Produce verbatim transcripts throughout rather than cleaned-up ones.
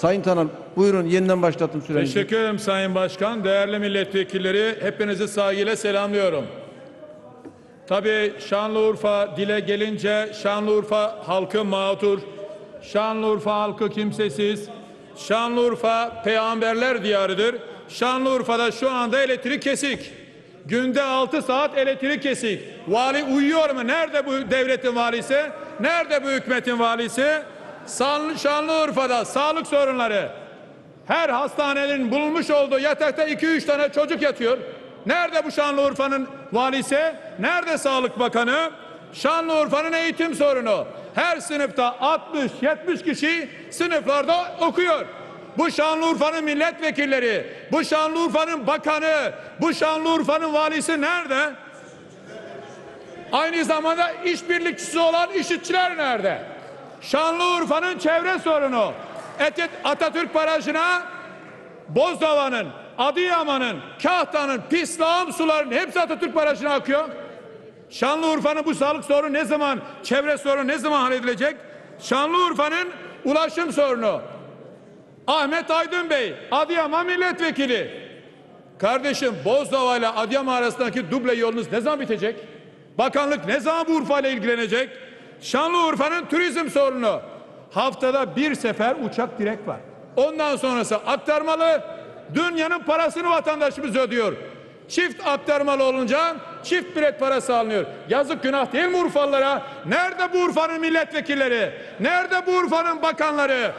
Sayın Tanal, buyurun, yeniden başlatın sürenizi. Teşekkür ederim Sayın Başkan. Değerli milletvekilleri, hepinizi saygıyla selamlıyorum. Tabii Şanlıurfa dile gelince Şanlıurfa halkı mağdur, Şanlıurfa halkı kimsesiz, Şanlıurfa peygamberler diyarıdır. Şanlıurfa'da şu anda elektrik kesik. Günde altı saat elektrik kesik. Vali uyuyor mu? Nerede bu devletin valisi? Nerede bu hükümetin valisi? Şanlıurfa'da sağlık sorunları. Her hastanenin bulunmuş olduğu yatakta iki üç tane çocuk yatıyor. Nerede bu Şanlıurfa'nın valisi? Nerede Sağlık Bakanı? Şanlıurfa'nın eğitim sorunu. Her sınıfta altmış yetmiş kişi sınıflarda okuyor. Bu Şanlıurfa'nın milletvekilleri, bu Şanlıurfa'nın bakanı, bu Şanlıurfa'nın valisi nerede? Aynı zamanda işbirlikçisi olan işitçiler nerede? Şanlıurfa'nın çevre sorunu. Atatürk Barajı'na Bozdova'nın, Adıyaman'ın, Kahta'nın, pis lağım sularının hepsi Atatürk Barajı'na akıyor. Şanlıurfa'nın bu sağlık sorunu ne zaman, çevre sorunu ne zaman halledilecek? Şanlıurfa'nın ulaşım sorunu. Ahmet Aydın Bey, Adıyaman milletvekili. Kardeşim, Bozdova ile Adıyaman arasındaki duble yolunuz ne zaman bitecek? Bakanlık ne zaman bu Urfa ile ilgilenecek? Şanlıurfa'nın turizm sorunu. Haftada bir sefer uçak direkt var. Ondan sonrası aktarmalı. Dünyanın parasını vatandaşımız ödüyor. Çift aktarmalı olunca çift bilet parası alınıyor. Yazık, günah değil mi Urfalılara? Nerede bu Urfa'nın milletvekilleri? Nerede bu Urfa'nın bakanları?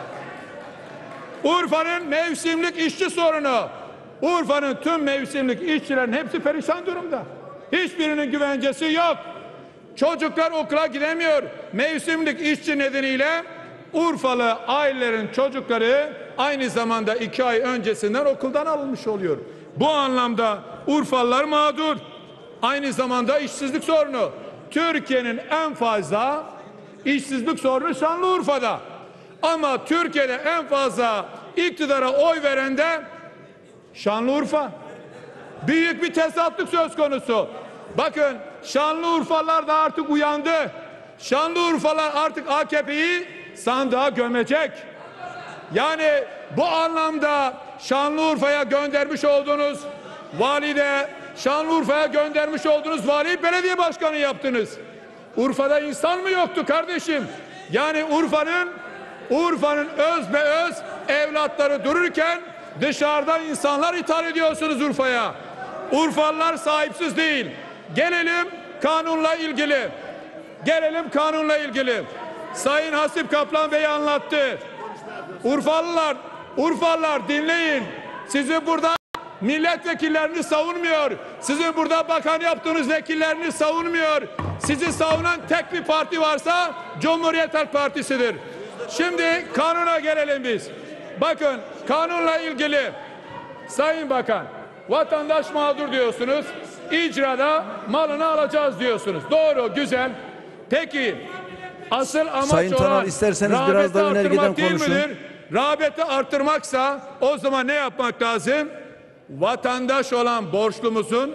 Urfa'nın mevsimlik işçi sorunu. Urfa'nın tüm mevsimlik işçilerin hepsi perişan durumda. Hiçbirinin güvencesi yok. Çocuklar okula gidemiyor. Mevsimlik işçi nedeniyle Urfalı ailelerin çocukları aynı zamanda iki ay öncesinden okuldan alınmış oluyor. Bu anlamda Urfalılar mağdur. Aynı zamanda işsizlik sorunu. Türkiye'nin en fazla işsizlik sorunu Şanlıurfa'da. Ama Türkiye'de en fazla iktidara oy veren de Şanlıurfa. Büyük bir tezatlık söz konusu. Bakın, Şanlıurfalılar da artık uyandı. Şanlıurfalılar artık A K P'yi sandığa gömecek. Yani bu anlamda Şanlıurfa'ya göndermiş olduğunuz vali de, Şanlıurfa'ya göndermiş olduğunuz valiyi belediye başkanı yaptınız. Urfa'da insan mı yoktu kardeşim? Yani Urfa'nın Urfa'nın öz be öz evlatları dururken dışarıdan insanlar ithal ediyorsunuz Urfa'ya. Urfalılar sahipsiz değil. Gelelim kanunla ilgili. Gelelim kanunla ilgili. Sayın Hasip Kaplan Bey anlattı. Urfalılar, Urfalılar dinleyin. Sizi burada milletvekillerini savunmuyor. Sizin burada bakan yaptığınız vekillerini savunmuyor. Sizi savunan tek bir parti varsa Cumhuriyet Halk Partisi'dir. Şimdi kanuna gelelim biz. Bakın, kanunla ilgili Sayın Bakan, vatandaş mağdur diyorsunuz. İcrada malını alacağız diyorsunuz. Doğru, güzel. Peki asıl amaç Sayın olan Tanal, isterseniz biraz daha önergeden konuşun. midir? Rağbeti arttırmaksa o zaman ne yapmak lazım? Vatandaş olan borçlumuzun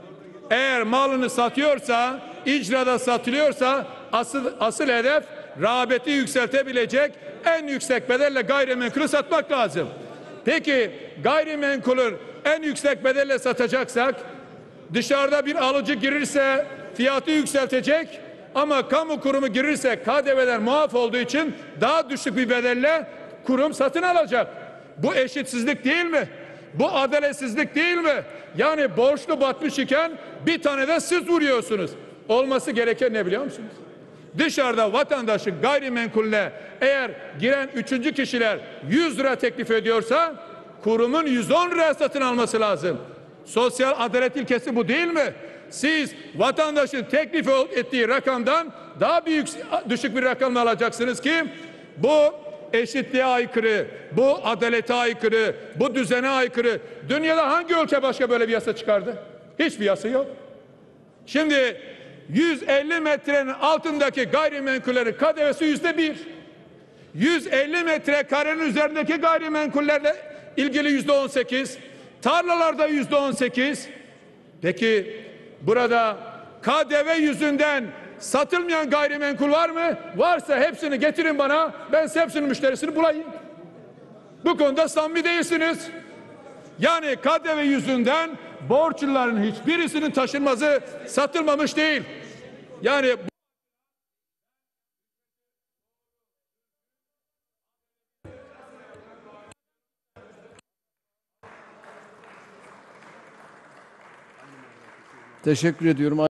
eğer malını satıyorsa, icrada satılıyorsa asıl asıl hedef rağbeti yükseltebilecek en yüksek bedelle gayrimenkulü satmak lazım. Peki gayrimenkulü en yüksek bedelle satacaksak dışarıda bir alıcı girirse fiyatı yükseltecek ama kamu kurumu girirse K D V'ler muaf olduğu için daha düşük bir bedelle kurum satın alacak. Bu eşitsizlik değil mi? Bu adaletsizlik değil mi? Yani borçlu batmış iken bir tane de siz vuruyorsunuz. Olması gereken ne biliyor musunuz? Dışarıda vatandaşın gayrimenkulle eğer giren üçüncü kişiler yüz lira teklif ediyorsa kurumun yüz on liraya satın alması lazım. Sosyal adalet ilkesi bu değil mi? Siz vatandaşın teklif ettiği rakamdan daha büyük, düşük bir rakamla alacaksınız ki bu eşitliğe aykırı, bu adalete aykırı, bu düzene aykırı. Dünyada hangi ülke başka böyle bir yasa çıkardı? Hiçbir yasa yok. Şimdi yüz elli metrenin altındaki gayrimenkullerin K D V'si yüzde bir. yüz elli metrekarenin üzerindeki gayrimenkullerle ilgili yüzde on sekiz. Tarlalarda yüzde on sekiz. Peki burada K D V yüzünden satılmayan gayrimenkul var mı? Varsa hepsini getirin bana. Ben hepsinin müşterisini bulayım. Bu konuda samimi değilsiniz. Yani K D V yüzünden borçluların hiçbirisinin taşınmazı satılmamış değil. Yani Teşekkür ediyorum.